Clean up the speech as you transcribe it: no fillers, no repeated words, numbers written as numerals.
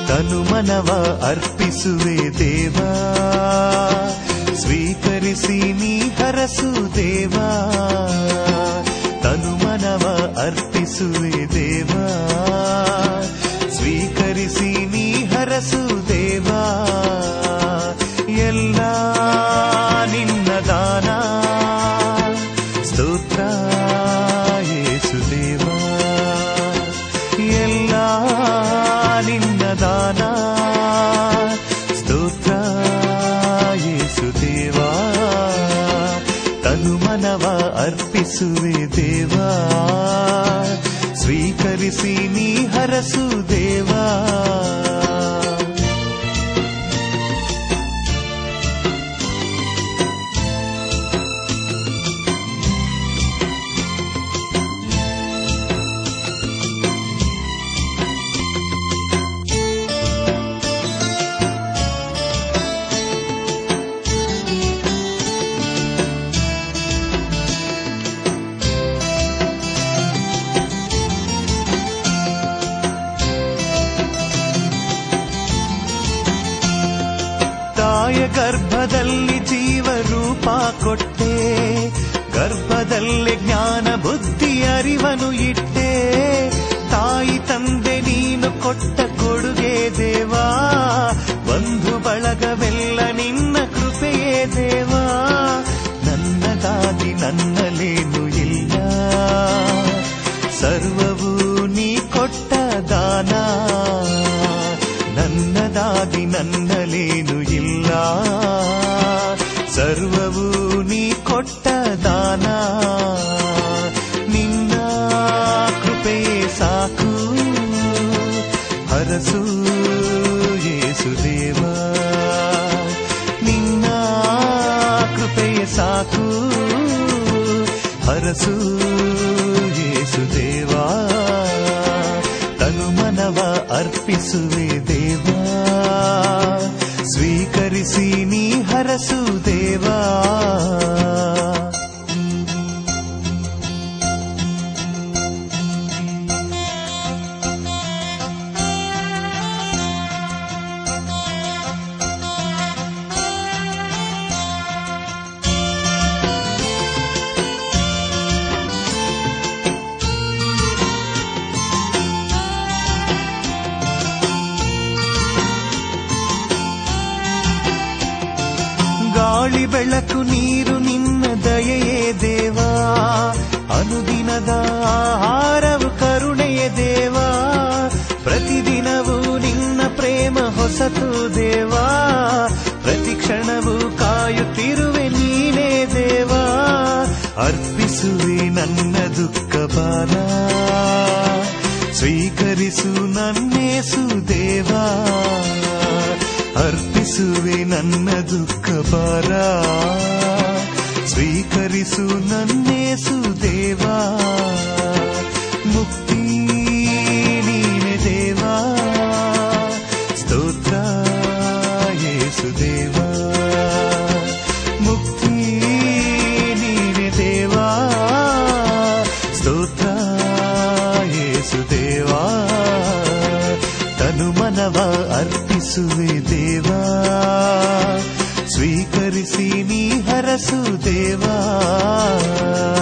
ತನು ಮನವ ಅರ್ಪಿಸುವೆ ದೇವಾ, ಸ್ವೀಕರಿಸಿ ನೀ ಹರಸು ದೇವಾ. ತನು ಮನವ ಅರ್ಪಿಸುವೆ ದೇವಾ, ಸ್ವೀಕರಿಸಿ ನೀ ಹರಸು ದೇವಾ. ಎಲ್ಲ ನಿನ್ನ ದಾನ, ಸ್ತೋತ್ರ ಯೇಸುದೇವಾ. ಎಲ್ಲ ನಿನ್ನ ದಾನ, ಸ್ತೋತ್ರ ಯೇಸುದೇವಾ. ತನು ಮನವ ಅರ್ಪಿಸುವೆ ದೇವಾ, ಸ್ವೀಕರಿಸಿ ನೀ ಹರಸು ದೇವಾ. ಗರ್ಭದಲ್ಲಿ ಜೀವ ರೂಪ ಕೊಟ್ಟೆ, ಗರ್ಭದಲ್ಲೇ ಜ್ಞಾನ ಬುದ್ಧಿ ಅರಿವನು ಇಟ್ಟೆ. ತಾಯಿ ತಂದೆ ನೀನು ಕೊಟ್ಟ ಕೊಡುಗೆ ದೇವಾ, ಬಂಧು ಬಳಗವೆಲ್ಲ ನಿನ್ನ ಕೃಪೆಯೇ ದೇವಾ. ನನ್ನದಾಗಿ ನನ್ನಲೇನು ಇಲ್ಲ, ಸರ್ವವೂ ನೀ ಕೊಟ್ಟ ದಾನ. ನನ್ನದಾಗಿ ನನ್ನಲೇನು ಇಲ್ಲ, ಸರ್ವವೂ ನೀ ಕೊಟ್ಟ ದಾನ. ನಿನ್ನ ಕೃಪೆಯೇ ಸಾಕು, ಹರಸು ಯೇಸುದೇವಾ. ನಿನ್ನ ಕೃಪೆಯೇ ಸಾಕು, ಹರಸು ಯೇಸುದೇವಾ. ತನು ಮನವ ಅರ್ಪಿಸುವೆ ದೇವಾ, ಸ್ವೀಕರಿಸಿ ನೀ ಹರಸು ದೇವಾ. ಗಾಳಿ ಬೆಳಕು ನೀರು ನಿನ್ನ ದಯೆಯೇ ದೇವಾ, ಅನುದಿನದ ಆಹಾರವು ಕರುಣೆಯೇ ದೇವಾ. ಪ್ರತಿದಿನವೂ ನಿನ್ನ ಪ್ರೇಮ ಹೊಸತು ದೇವಾ, ಪ್ರತಿ ಕ್ಷಣವೂ ಕಾಯುತ್ತಿರುವೆ ನೀನೇ ದೇವಾ. ಅರ್ಪಿಸುವೆ ನನ್ನ ದುಃಖ ಭಾರ, ಸ್ವೀಕರಿಸು ನನ್ನೇಸು ದೇವಾ. ಅರ್ಪಿಸುವೆ ನನ್ನ ದುಃಖ ಭಾರ, ಸ್ವೀಕರಿಸು ನನ್ನೇಸು ದೇವಾ. ಮುಕ್ತಿ ನೀನೆ ದೇವಾ, ಸ್ತೋತ್ರ ಯೇಸುದೇವಾ. ಮುಕ್ತಿ ನೀನೆ ದೇವಾ, ಸ್ತೋತ್ರ ಯೇಸುದೇವಾ. ತನು ಮನವ ಅರ್ಪಿಸುವೆ ದೇವಾ, ಸ್ವೀಕರಿಸಿ ನೀ ಹರಸು ದೇವಾ.